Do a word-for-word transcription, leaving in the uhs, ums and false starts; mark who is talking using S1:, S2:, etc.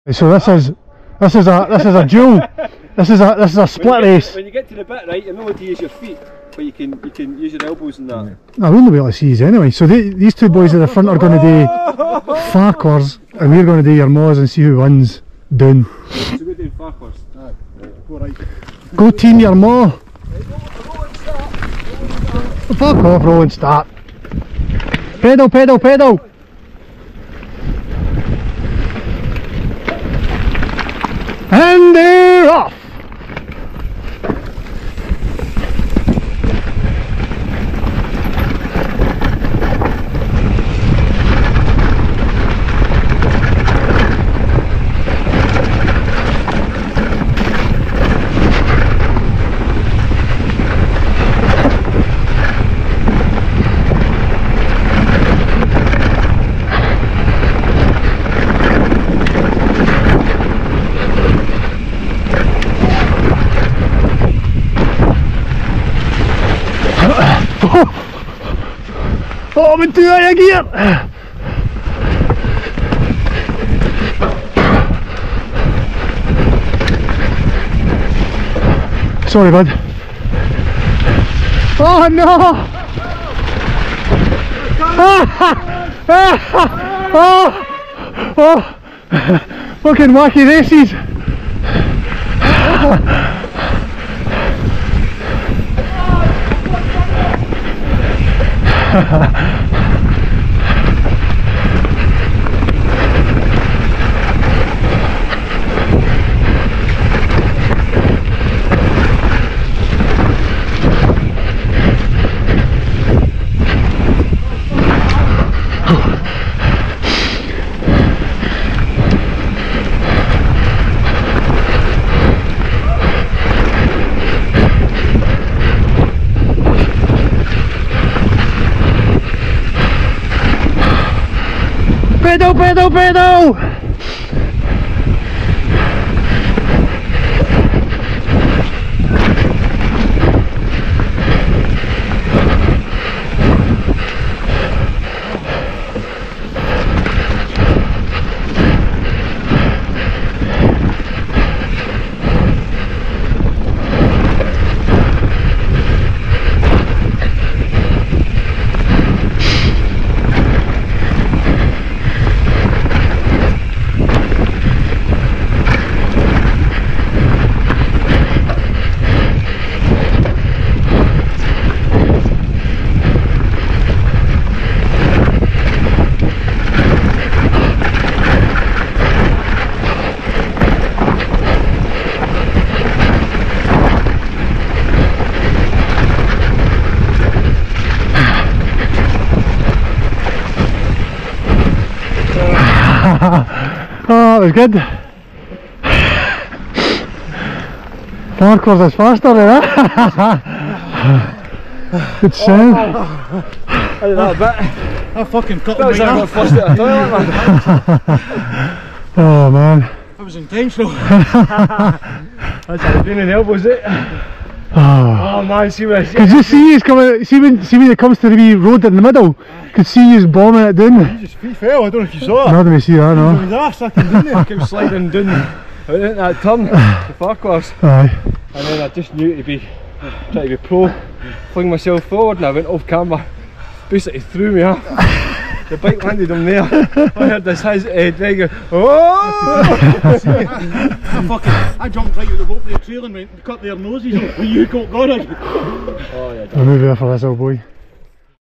S1: So this is this is a this is a duel. This is a this is a split
S2: when
S1: race.
S2: To, when you get to the bit, right, you're not allowed to use your feet, but you can you can use your elbows and that.
S1: I wouldn't be able to see you anyway. So they, these two boys at the front are going to do farquhars, and we're going to do your maws and see who wins. Down.
S2: So we're doing farquhars. Aye. Go right.
S1: Go team your maw. Fuck off, roll and start. Pedal, pedal, pedal. And they're off! Oh, I'm in too high a gear! Sorry, bud. Oh no! Oh! Oh! Fucking wacky races! Pedal, pedal, pedal! Oh, that was good. Farquhars is faster than that. Good sound.
S2: I did that a bit.
S3: I fucking cut
S2: That was like I got flushed out of the toilet, man.
S1: Oh man.
S3: That was intentional.
S2: That's how doing in the elbows, it.
S1: Oh,
S2: Oh man, see what I see.
S1: could you see he's coming? See when see when it comes to the wee road in the middle? Could see he's bombing it down.
S3: His feet fell, I don't know if you saw it.
S1: No, didn't see that,
S3: He
S1: no.
S3: was ass fucking down there.
S2: I kept sliding down out into that turn, the Farquhars,
S1: Aye.
S2: and then I just knew to be trying to be pro, fling myself forward, and I went off camera, basically threw me off. The bike landed on there. I heard this his head uh, go, oh!
S3: I fucking, I jumped right out the boat of the trail and went, cut their noses off. You got got it.
S2: Oh yeah.
S1: I'll move there for this old boy.